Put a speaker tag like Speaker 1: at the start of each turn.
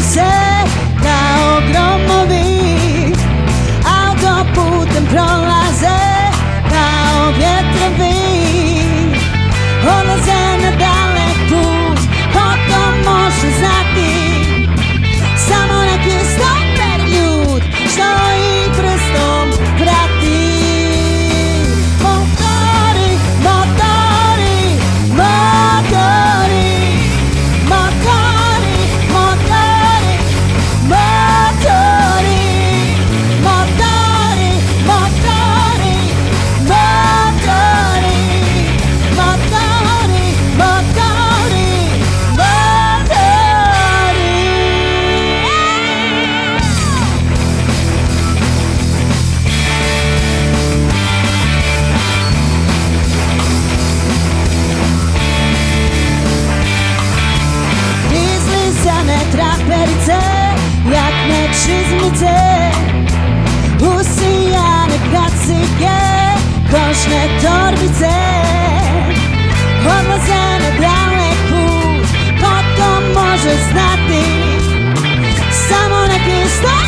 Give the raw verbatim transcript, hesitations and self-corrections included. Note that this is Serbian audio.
Speaker 1: se kao gromovi, autoputem prolaze kao vjetrovi, odlaze na dalek put, ko to može znati, samo neki stoper ljud što i prstom prati. Motori, motori, motori, motori, motori, motori, motori, motori, motori, motori, motori, izlizane traperice, jakne čizmice, usijane kacige, kožne torbice, odlaze na dalek put, ko to može znati, samo neki stoper